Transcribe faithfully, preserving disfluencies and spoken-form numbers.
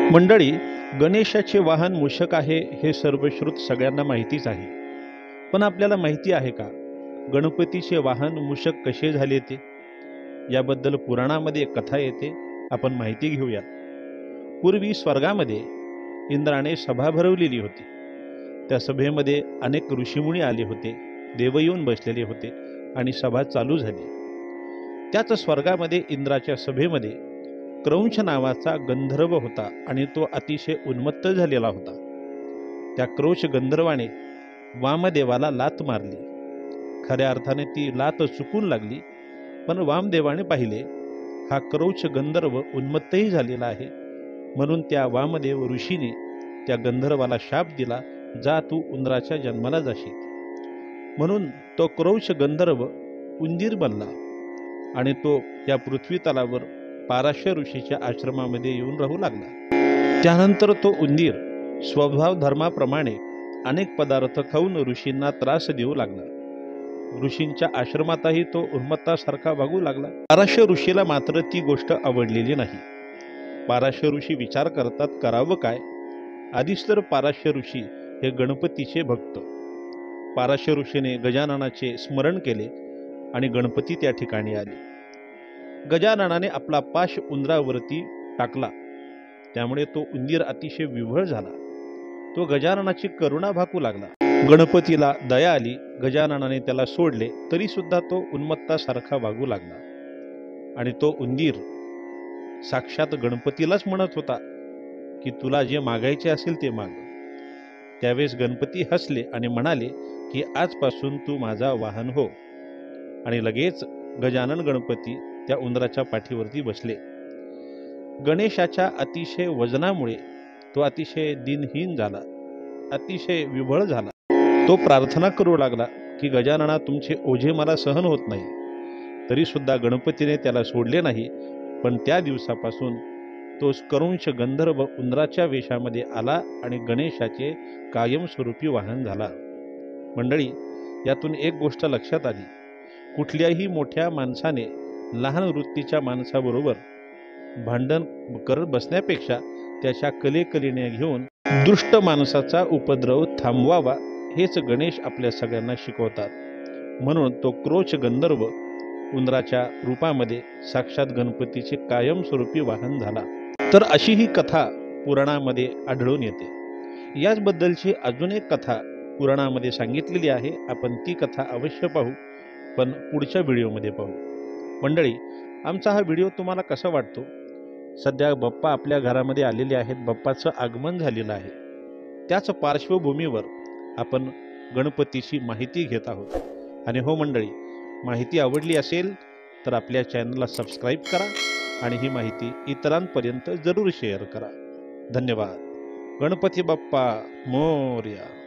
मंडळी, गणेशाचे वाहन मूषक आहे हे सर्वश्रुत सगळ्यांना माहितीच आहे. पण आपल्याला माहिती आहे का गणपतीचे वाहन मूषक कसे झाले ते? याबद्दल पुराणामध्ये एक कथा येते, आपण माहिती घेऊया. पूर्वी स्वर्गामध्ये इंद्राने सभा भरवलेली होती. त्या सभेमध्ये अनेक ऋषीमुनी आले होते, देव येऊन बसलेले होते आणि सभा चालू झाली. त्याच स्वर्गामध्ये इंद्राच्या सभेमध्ये क्रौंच नावाचा गंधर्व होता आणि तो अतिशय उन्मत्त झालेला होता. त्या क्रौंच गंधर्वाने वामदेवाला लात मारली. खऱ्या अर्थाने ती लात चुकून लागली, पण वामदेवाने पाहिले हा क्रौंच गंधर्व उन्मत्तही झालेला आहे. म्हणून त्या वामदेव ऋषीने त्या गंधर्वाला शाप दिला, जा तू उंदराच्या जन्माला जाशील. म्हणून तो क्रौंच गंधर्व उंदीर बनला आणि तो या पृथ्वी तलावर पाराशर ऋषीच्या आश्रमामध्ये येऊन राहू लागला. त्यानंतर तो उंदीर स्वभाव धर्माप्रमाणे अनेक पदार्थ खाऊन ऋषींना त्रास देऊ लागला. ऋषींच्या आश्रमातही तो उन्मत्तासारखा वागू लागला. पाराशर ऋषीला मात्र ती गोष्ट आवडलेली नाही. पाराशर ऋषी विचार करतात, करावं काय? आधीच तर पाराशर ऋषी हे गणपतीचे भक्त. पाराशर ऋषीने गजाननाचे स्मरण केले आणि गणपती त्या ठिकाणी आले. गजाननाने आपला पाश उंदरावरती टाकला, त्यामुळे तो उंदीर अतिशय विव्हळ झाला. तो गजाननाची करुणा भाकू लागला. गणपतीला दया आली. गजाननाने त्याला सोडले, तरी सुद्धा तो उन्मत्तासारखा वागू लागला आणि तो उंदीर साक्षात गणपतीलाच म्हणत होता की तुला जे मागायचे असेल ते माग. त्यावेळेस गणपती हसले आणि म्हणाले की आजपासून तू माझा वाहन हो. आणि लगेच गजानन गणपती त्या उंदराच्या पाठीवरती बसले. गणेशाच्या अतिशय वजनामुळे तो अतिशय दिनहीन झाला, अतिशय विव्हळ झाला. तो प्रार्थना करू लागला की गजानना, तुमचे ओझे मला सहन होत नाही. तरी सुद्धा गणपतीने त्याला सोडले नाही. पण त्या दिवसापासून तो क्रौंच गंधर्व उंदराच्या वेशामध्ये आला आणि गणेशाचे कायमस्वरूपी वाहन झाला. मंडळी, यातून एक गोष्ट लक्षात आली, कुठल्याही मोठ्या माणसाने लहान वृत्तीच्या माणसाबरोबर भांडण करत बसण्यापेक्षा त्याच्या कलेकलीने घेऊन दुष्ट माणसाचा उपद्रव थांबवावा, हेच गणेश आपल्या सगळ्यांना शिकवतात. म्हणून तो क्रौंच गंधर्व उंदराच्या रूपामध्ये साक्षात गणपतीचे कायमस्वरूपी वाहन झाला. तर अशी ही कथा पुराणामध्ये आढळून येते. याचबद्दलची अजून एक कथा पुराणामध्ये सांगितलेली आहे. आपण ती कथा अवश्य पाहू, पण पुढच्या व्हिडिओमध्ये पाहू. मंडळी, आमचा हा व्हिडिओ तुम्हाला कसा वाटतो? सध्या बाप्पा आपल्या घरामध्ये आलेले आहेत, बाप्पाचं आगमन झालेलं आहे. त्याच पार्श्वभूमीवर आपण गणपतीची माहिती घेत आहोत. आणि हो मंडळी, माहिती आवडली असेल तर आपल्या चॅनलला सबस्क्राईब करा आणि ही माहिती इतरांपर्यंत जरूर शेअर करा. धन्यवाद. गणपती बाप्पा मोरया.